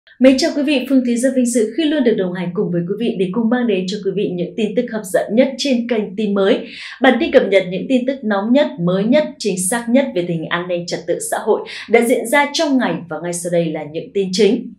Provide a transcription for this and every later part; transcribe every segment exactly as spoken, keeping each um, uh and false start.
Mến chào quý vị, Phương Thúy rất vinh dự khi luôn được đồng hành cùng với quý vị để cùng mang đến cho quý vị những tin tức hấp dẫn nhất trên kênh Tin Mới. Bản tin cập nhật những tin tức nóng nhất, mới nhất, chính xác nhất về tình hình an ninh trật tự xã hội đã diễn ra trong ngày, và ngay sau đây là những tin chính.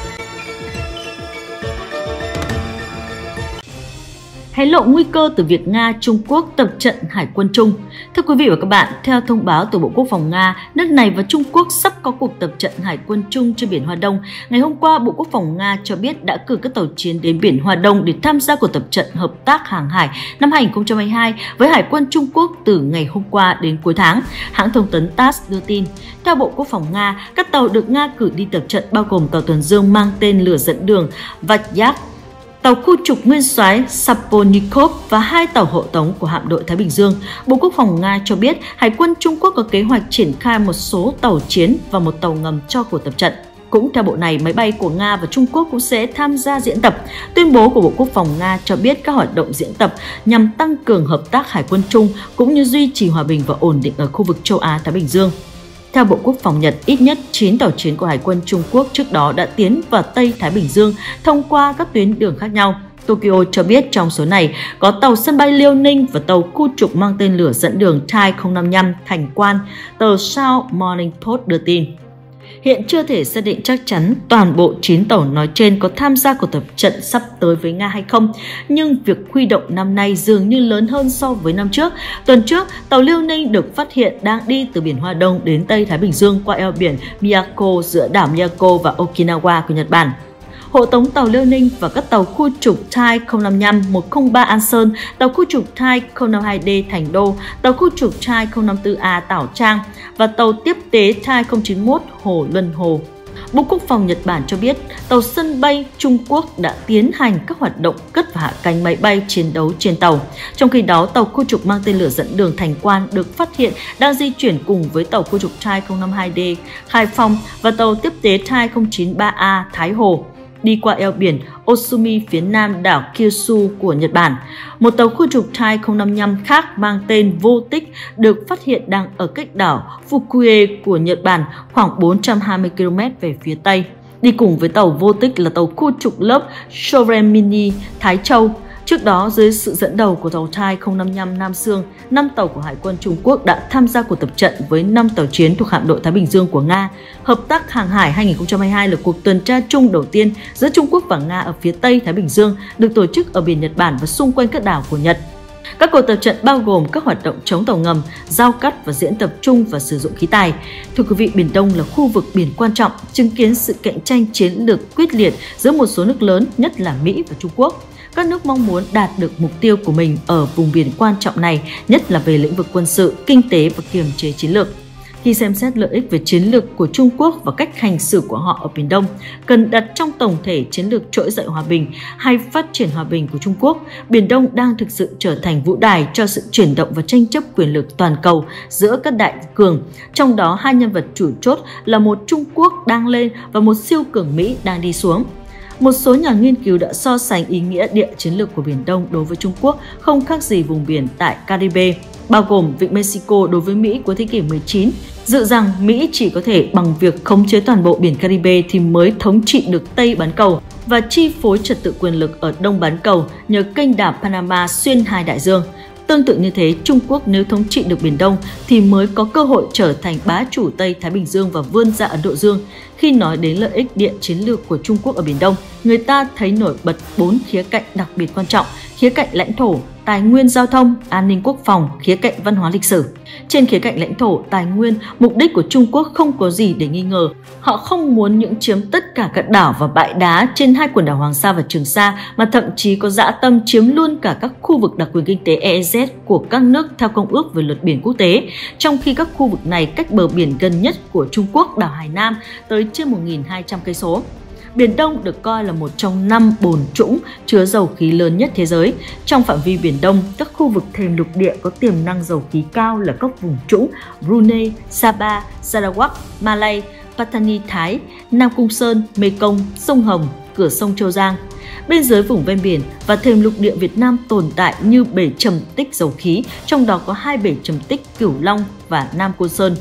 Hé lộ nguy cơ từ việc Nga-Trung Quốc tập trận hải quân chung. Thưa quý vị và các bạn, theo thông báo từ Bộ Quốc phòng Nga, nước này và Trung Quốc sắp có cuộc tập trận hải quân chung trên biển Hoa Đông. Ngày hôm qua, Bộ Quốc phòng Nga cho biết đã cử các tàu chiến đến biển Hoa Đông để tham gia cuộc tập trận hợp tác hàng hải năm hai nghìn không trăm hai mươi hai với Hải quân Trung Quốc từ ngày hôm qua đến cuối tháng. Hãng thông tấn tát đưa tin, theo Bộ Quốc phòng Nga, các tàu được Nga cử đi tập trận bao gồm tàu tuần dương mang tên lửa dẫn đường Vazyak, tàu khu trục nguyên soái Saponikov và hai tàu hộ tống của hạm đội Thái Bình Dương. Bộ Quốc phòng Nga cho biết Hải quân Trung Quốc có kế hoạch triển khai một số tàu chiến và một tàu ngầm cho cuộc tập trận. Cũng theo bộ này, máy bay của Nga và Trung Quốc cũng sẽ tham gia diễn tập. Tuyên bố của Bộ Quốc phòng Nga cho biết các hoạt động diễn tập nhằm tăng cường hợp tác hải quân chung cũng như duy trì hòa bình và ổn định ở khu vực châu Á-Thái Bình Dương. Theo Bộ Quốc phòng Nhật, ít nhất chín tàu chiến của Hải quân Trung Quốc trước đó đã tiến vào Tây Thái Bình Dương thông qua các tuyến đường khác nhau. Tokyo cho biết trong số này có tàu sân bay Liêu Ninh và tàu khu trục mang tên lửa dẫn đường Tai không năm lăm Thành Quan, tờ South Morning Post đưa tin. Hiện chưa thể xác định chắc chắn toàn bộ chín tàu nói trên có tham gia cuộc tập trận sắp tới với Nga hay không, nhưng việc huy động năm nay dường như lớn hơn so với năm trước. Tuần trước, tàu Liêu Ninh được phát hiện đang đi từ biển Hoa Đông đến Tây Thái Bình Dương qua eo biển Miyako giữa đảo Miyako và Okinawa của Nhật Bản. Hộ tống tàu Liêu Ninh và các tàu khu trục Tai không năm lăm một không ba An Sơn, tàu khu trục Tai không năm hai D Thành Đô, tàu khu trục Tai không năm tư A Tảo Trang và tàu tiếp tế Tai không chín mốt Hồ Luân Hồ. Bộ Quốc phòng Nhật Bản cho biết tàu sân bay Trung Quốc đã tiến hành các hoạt động cất và hạ cánh máy bay chiến đấu trên tàu. Trong khi đó, tàu khu trục mang tên lửa dẫn đường Thành Quan được phát hiện đang di chuyển cùng với tàu khu trục Tai không năm hai D Hải Phòng và tàu tiếp tế Tai không chín ba A Thái Hồ, đi qua eo biển Osumi phía nam đảo Kyushu của Nhật Bản. Một tàu khu trục Tai không năm lăm khác mang tên Vô Tích được phát hiện đang ở cách đảo Fukue của Nhật Bản khoảng bốn trăm hai mươi ki lô mét về phía tây. Đi cùng với tàu Vô Tích là tàu khu trục lớp Sovereign Mini Thái Châu. Trước đó, dưới sự dẫn đầu của tàu Tai không năm lăm Nam Sương, năm tàu của Hải quân Trung Quốc đã tham gia cuộc tập trận với năm tàu chiến thuộc hạm đội Thái Bình Dương của Nga. Hợp tác hàng hải hai nghìn không trăm hai mươi hai là cuộc tuần tra chung đầu tiên giữa Trung Quốc và Nga ở phía Tây Thái Bình Dương, được tổ chức ở biển Nhật Bản và xung quanh các đảo của Nhật. Các cuộc tập trận bao gồm các hoạt động chống tàu ngầm, giao cắt và diễn tập chung và sử dụng khí tài. Thưa quý vị, Biển Đông là khu vực biển quan trọng, chứng kiến sự cạnh tranh chiến lược quyết liệt giữa một số nước lớn, nhất là Mỹ và Trung Quốc. Các nước mong muốn đạt được mục tiêu của mình ở vùng biển quan trọng này, nhất là về lĩnh vực quân sự, kinh tế và kiềm chế chiến lược. Khi xem xét lợi ích về chiến lược của Trung Quốc và cách hành xử của họ ở Biển Đông, cần đặt trong tổng thể chiến lược trỗi dậy hòa bình hay phát triển hòa bình của Trung Quốc, Biển Đông đang thực sự trở thành vũ đài cho sự chuyển động và tranh chấp quyền lực toàn cầu giữa các đại cường, trong đó hai nhân vật chủ chốt là một Trung Quốc đang lên và một siêu cường Mỹ đang đi xuống. Một số nhà nghiên cứu đã so sánh ý nghĩa địa chiến lược của Biển Đông đối với Trung Quốc không khác gì vùng biển tại Caribe, bao gồm vịnh Mexico đối với Mỹ cuối thế kỷ mười chín, dự rằng Mỹ chỉ có thể bằng việc khống chế toàn bộ biển Caribe thì mới thống trị được Tây bán cầu và chi phối trật tự quyền lực ở Đông bán cầu nhờ kênh đảo Panama xuyên hai đại dương. Tương tự như thế, Trung Quốc nếu thống trị được Biển Đông thì mới có cơ hội trở thành bá chủ Tây Thái Bình Dương và vươn ra Ấn Độ Dương. Khi nói đến lợi ích địa chiến lược của Trung Quốc ở Biển Đông, người ta thấy nổi bật bốn khía cạnh đặc biệt quan trọng: khía cạnh lãnh thổ, tài nguyên giao thông, an ninh quốc phòng, khía cạnh văn hóa lịch sử. Trên khía cạnh lãnh thổ, tài nguyên, mục đích của Trung Quốc không có gì để nghi ngờ. Họ không muốn những chiếm tất cả các đảo và bãi đá trên hai quần đảo Hoàng Sa và Trường Sa, mà thậm chí có dã tâm chiếm luôn cả các khu vực đặc quyền kinh tế E E Z của các nước theo Công ước về luật biển quốc tế, trong khi các khu vực này cách bờ biển gần nhất của Trung Quốc, đảo Hải Nam, tới trên một nghìn hai trăm cây số. Biển Đông được coi là một trong năm bồn trũng chứa dầu khí lớn nhất thế giới. Trong phạm vi Biển Đông, các khu vực thềm lục địa có tiềm năng dầu khí cao là các vùng trũng Brunei, Sabah, Sarawak, Malay, Pattani Thái, Nam Cung Sơn, Mekong, sông Hồng, cửa sông Châu Giang. Bên dưới vùng ven biển và thềm lục địa Việt Nam tồn tại như bể trầm tích dầu khí, trong đó có hai bể trầm tích Cửu Long và Nam Côn Sơn.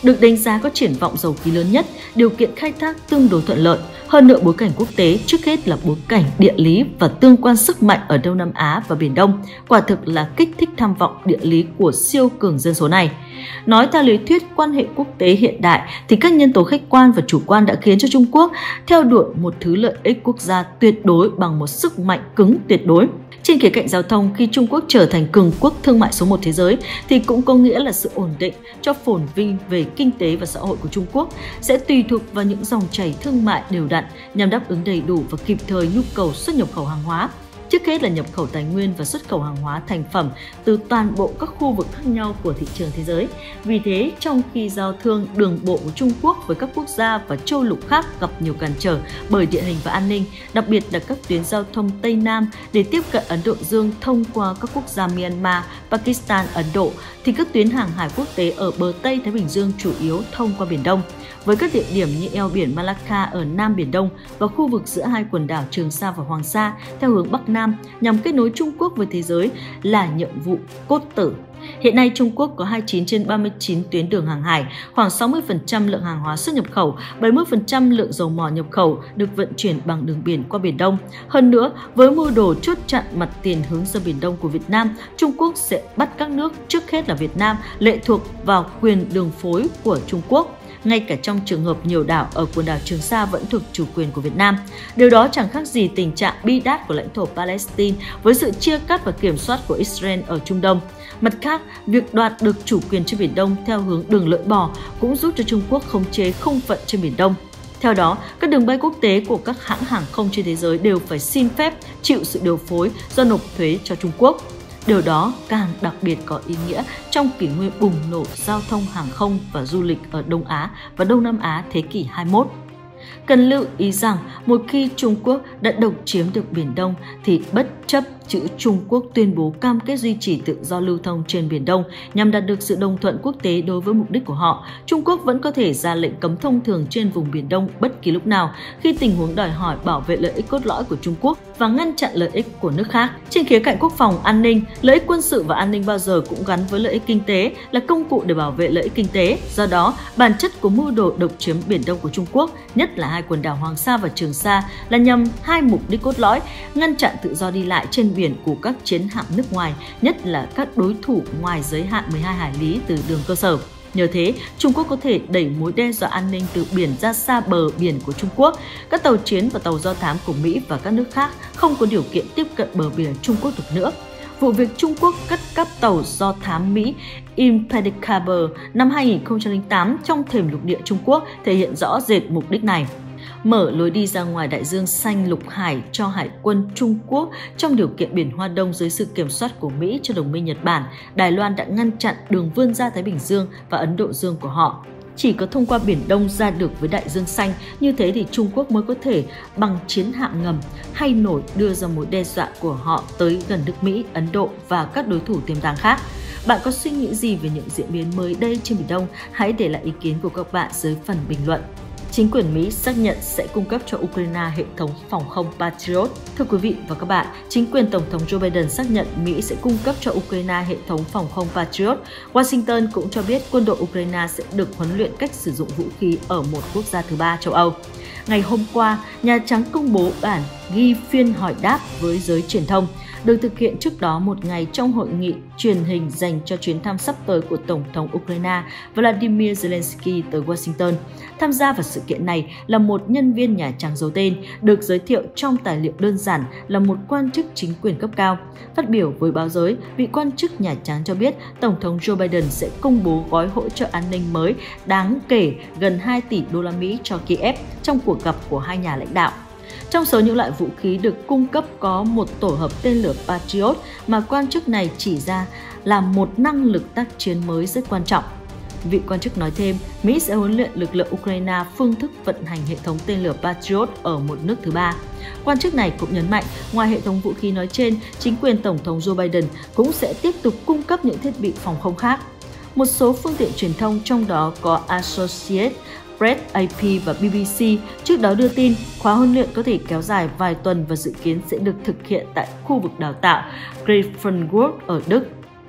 được đánh giá có triển vọng dầu khí lớn nhất, điều kiện khai thác tương đối thuận lợi. Hơn nữa, bối cảnh quốc tế trước hết là bối cảnh địa lý và tương quan sức mạnh ở Đông Nam Á và Biển Đông, quả thực là kích thích tham vọng địa lý của siêu cường dân số này. Nói theo lý thuyết quan hệ quốc tế hiện đại thì các nhân tố khách quan và chủ quan đã khiến cho Trung Quốc theo đuổi một thứ lợi ích quốc gia tuyệt đối bằng một sức mạnh cứng tuyệt đối. Trên khía cạnh giao thông, khi Trung Quốc trở thành cường quốc thương mại số một thế giới thì cũng có nghĩa là sự ổn định cho phồn vinh về kinh tế và xã hội của Trung Quốc sẽ tùy thuộc vào những dòng chảy thương mại đều đặn nhằm đáp ứng đầy đủ và kịp thời nhu cầu xuất nhập khẩu hàng hóa. Trước hết là nhập khẩu tài nguyên và xuất khẩu hàng hóa thành phẩm từ toàn bộ các khu vực khác nhau của thị trường thế giới. Vì thế, trong khi giao thương đường bộ của Trung Quốc với các quốc gia và châu lục khác gặp nhiều cản trở bởi địa hình và an ninh, đặc biệt là các tuyến giao thông Tây Nam để tiếp cận Ấn Độ Dương thông qua các quốc gia Myanmar, Pakistan, Ấn Độ, thì các tuyến hàng hải quốc tế ở bờ Tây Thái Bình Dương chủ yếu thông qua Biển Đông. Với các địa điểm như eo biển Malacca ở Nam Biển Đông và khu vực giữa hai quần đảo Trường Sa và Hoàng Sa theo hướng Bắc Nam nhằm kết nối Trung Quốc với thế giới là nhiệm vụ cốt tử. Hiện nay, Trung Quốc có hai mươi chín trên ba mươi chín tuyến đường hàng hải, khoảng sáu mươi phần trăm lượng hàng hóa xuất nhập khẩu, bảy mươi phần trăm lượng dầu mỏ nhập khẩu được vận chuyển bằng đường biển qua Biển Đông. Hơn nữa, với mưu đồ chốt chặn mặt tiền hướng ra Biển Đông của Việt Nam, Trung Quốc sẽ bắt các nước, trước hết là Việt Nam, lệ thuộc vào quyền đường phối của Trung Quốc. Ngay cả trong trường hợp nhiều đảo ở quần đảo Trường Sa vẫn thuộc chủ quyền của Việt Nam. Điều đó chẳng khác gì tình trạng bi đát của lãnh thổ Palestine với sự chia cắt và kiểm soát của Israel ở Trung Đông. Mặt khác, việc đoạt được chủ quyền trên Biển Đông theo hướng đường lưỡi bò cũng giúp cho Trung Quốc khống chế không phận trên Biển Đông. Theo đó, các đường bay quốc tế của các hãng hàng không trên thế giới đều phải xin phép chịu sự điều phối do nộp thuế cho Trung Quốc. Điều đó càng đặc biệt có ý nghĩa trong kỷ nguyên bùng nổ giao thông hàng không và du lịch ở Đông Á và Đông Nam Á thế kỷ hai mươi mốt. Cần lưu ý rằng một khi Trung Quốc đã độc chiếm được Biển Đông thì bất chấp chữ Trung Quốc tuyên bố cam kết duy trì tự do lưu thông trên Biển Đông nhằm đạt được sự đồng thuận quốc tế đối với mục đích của họ, Trung Quốc vẫn có thể ra lệnh cấm thông thường trên vùng Biển Đông bất kỳ lúc nào khi tình huống đòi hỏi bảo vệ lợi ích cốt lõi của Trung Quốc và ngăn chặn lợi ích của nước khác. Trên khía cạnh quốc phòng an ninh, lợi ích quân sự và an ninh bao giờ cũng gắn với lợi ích kinh tế, là công cụ để bảo vệ lợi ích kinh tế. Do đó, bản chất của mưu đồ độc chiếm Biển Đông của Trung Quốc, nhất là hai quần đảo Hoàng Sa và Trường Sa, là nhằm hai mục đích cốt lõi: ngăn chặn tự do đi lại trên biển của các chiến hạm nước ngoài, nhất là các đối thủ ngoài giới hạn mười hai hải lý từ đường cơ sở. Nhờ thế, Trung Quốc có thể đẩy mối đe dọa an ninh từ biển ra xa bờ biển của Trung Quốc. Các tàu chiến và tàu do thám của Mỹ và các nước khác không có điều kiện tiếp cận bờ biển Trung Quốc được nữa. Vụ việc Trung Quốc cắt cáp tàu do thám Mỹ Impeccable năm hai nghìn không trăm lẻ tám trong thềm lục địa Trung Quốc thể hiện rõ rệt mục đích này. Mở lối đi ra ngoài đại dương xanh lục hải cho Hải quân Trung Quốc trong điều kiện biển Hoa Đông dưới sự kiểm soát của Mỹ cho đồng minh Nhật Bản, Đài Loan đã ngăn chặn đường vươn ra Thái Bình Dương và Ấn Độ Dương của họ. Chỉ có thông qua Biển Đông ra được với đại dương xanh, như thế thì Trung Quốc mới có thể bằng chiến hạm ngầm hay nổi đưa ra mối đe dọa của họ tới gần nước Mỹ, Ấn Độ và các đối thủ tiềm tàng khác. Bạn có suy nghĩ gì về những diễn biến mới đây trên Biển Đông? Hãy để lại ý kiến của các bạn dưới phần bình luận. Chính quyền Mỹ xác nhận sẽ cung cấp cho Ukraine hệ thống phòng không Patriot. Thưa quý vị và các bạn, chính quyền Tổng thống Joe Biden xác nhận Mỹ sẽ cung cấp cho Ukraine hệ thống phòng không Patriot. Washington cũng cho biết quân đội Ukraine sẽ được huấn luyện cách sử dụng vũ khí ở một quốc gia thứ ba châu Âu. Ngày hôm qua, Nhà Trắng công bố bản ghi phiên hỏi đáp với giới truyền thông, được thực hiện trước đó một ngày trong hội nghị truyền hình dành cho chuyến thăm sắp tới của Tổng thống Ukraine Vladimir Zelensky tới Washington. Tham gia vào sự kiện này là một nhân viên Nhà Trắng giấu tên, được giới thiệu trong tài liệu đơn giản là một quan chức chính quyền cấp cao. Phát biểu với báo giới, vị quan chức Nhà Trắng cho biết Tổng thống Joe Biden sẽ công bố gói hỗ trợ an ninh mới đáng kể gần hai tỷ đô la Mỹ cho Kiev trong cuộc gặp của hai nhà lãnh đạo. Trong số những loại vũ khí được cung cấp có một tổ hợp tên lửa Patriot mà quan chức này chỉ ra là một năng lực tác chiến mới rất quan trọng. Vị quan chức nói thêm, Mỹ sẽ huấn luyện lực lượng Ukraine phương thức vận hành hệ thống tên lửa Patriot ở một nước thứ ba. Quan chức này cũng nhấn mạnh, ngoài hệ thống vũ khí nói trên, chính quyền Tổng thống Joe Biden cũng sẽ tiếp tục cung cấp những thiết bị phòng không khác. Một số phương tiện truyền thông, trong đó có Associated Press, A P và B B C, trước đó đưa tin khóa huấn luyện có thể kéo dài vài tuần và dự kiến sẽ được thực hiện tại khu vực đào tạo Greifenwald ở Đức.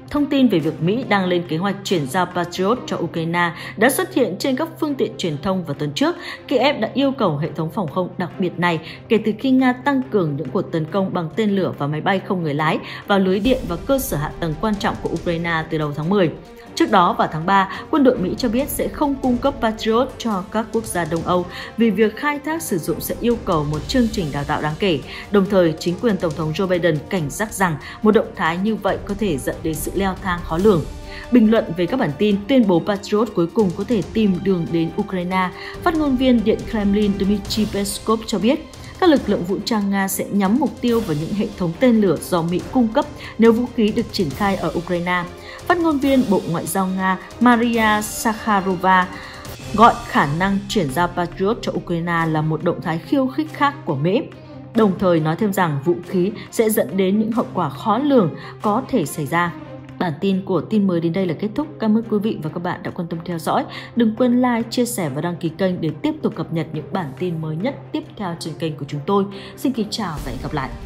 Thông tin về việc Mỹ đang lên kế hoạch chuyển giao Patriot cho Ukraine đã xuất hiện trên các phương tiện truyền thông vào tuần trước. Kiev đã yêu cầu hệ thống phòng không đặc biệt này kể từ khi Nga tăng cường những cuộc tấn công bằng tên lửa và máy bay không người lái vào lưới điện và cơ sở hạ tầng quan trọng của Ukraine từ đầu tháng mười. Trước đó vào tháng ba, quân đội Mỹ cho biết sẽ không cung cấp Patriot cho các quốc gia Đông Âu vì việc khai thác sử dụng sẽ yêu cầu một chương trình đào tạo đáng kể. Đồng thời, chính quyền Tổng thống Joe Biden cảnh giác rằng một động thái như vậy có thể dẫn đến sự leo thang khó lường. Bình luận về các bản tin tuyên bố Patriot cuối cùng có thể tìm đường đến Ukraine, phát ngôn viên Điện Kremlin Dmitry Peskov cho biết các lực lượng vũ trang Nga sẽ nhắm mục tiêu vào những hệ thống tên lửa do Mỹ cung cấp nếu vũ khí được triển khai ở Ukraine. Phát ngôn viên Bộ Ngoại giao Nga Maria Zakharova gọi khả năng chuyển giao Patriot cho Ukraine là một động thái khiêu khích khác của Mỹ, đồng thời nói thêm rằng vũ khí sẽ dẫn đến những hậu quả khó lường có thể xảy ra. Bản tin của tin mới đến đây là kết thúc. Cảm ơn quý vị và các bạn đã quan tâm theo dõi. Đừng quên like, chia sẻ và đăng ký kênh để tiếp tục cập nhật những bản tin mới nhất tiếp theo trên kênh của chúng tôi. Xin kính chào và hẹn gặp lại!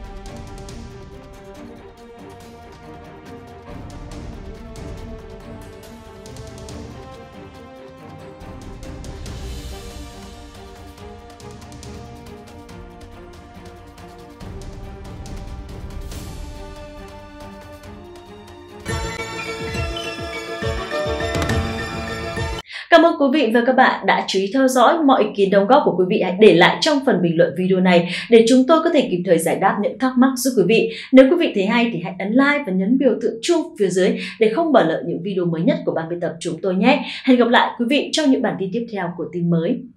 Cảm ơn quý vị và các bạn đã chú ý theo dõi. Mọi ý kiến đóng góp của quý vị hãy để lại trong phần bình luận video này để chúng tôi có thể kịp thời giải đáp những thắc mắc giúp quý vị. Nếu quý vị thấy hay thì hãy ấn like và nhấn biểu tượng chuông phía dưới để không bỏ lỡ những video mới nhất của ban biên tập chúng tôi nhé. Hẹn gặp lại quý vị trong những bản tin tiếp theo của tin mới.